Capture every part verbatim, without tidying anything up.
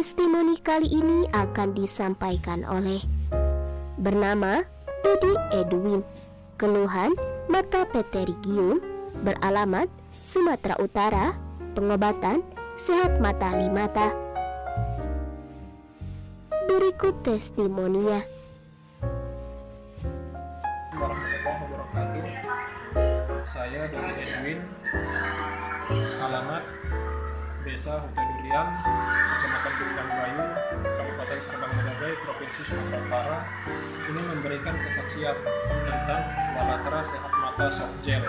Testimoni kali ini akan disampaikan oleh bernama Dedi Edwin, keluhan mata pterygium, beralamat Sumatera Utara, pengobatan sehat mata limata. Berikut testimoninya. Warahmatullahi wabarakatuh. Saya Dedi Edwin, alamat Desa Huta Durian, Kecamatan Bintang Bayu, Kabupaten Serdang Bedagai, Provinsi Sumatera Utara, ini memberikan kesaksian tentang Walatera Sehat Mata Soft Gel.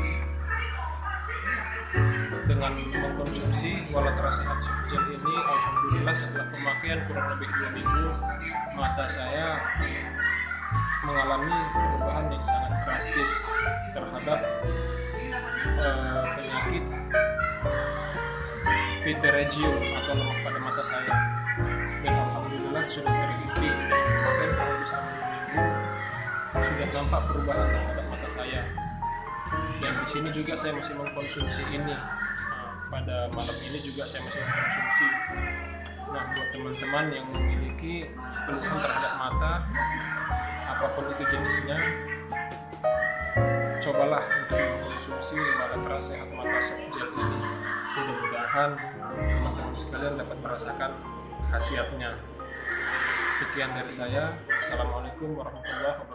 Dengan mengkonsumsi Walatera Sehat Soft Gel ini, alhamdulillah setelah pemakaian kurang lebih dua minggu, mata saya mengalami perubahan yang sangat drastis terhadap eh, penyakit pterygium atau lemak pada mata saya. Dan alhamdulillah sudah terbukti dengan pemakaian kurang lebih selama dua minggu sudah nampak perubahan terhadap mata saya. Dan di sini juga saya masih mengkonsumsi ini. Nah, pada malam ini juga saya masih mengkonsumsi. Nah, buat teman-teman yang memiliki keluhan terhadap mata, apapun itu jenisnya, cobalah untuk mengkonsumsi Walatera Sehat Mata Soft Gel ini. Mudah-mudahan teman-teman sekalian dapat merasakan khasiatnya. Sekian dari saya. Assalamualaikum warahmatullahi wabarakatuh.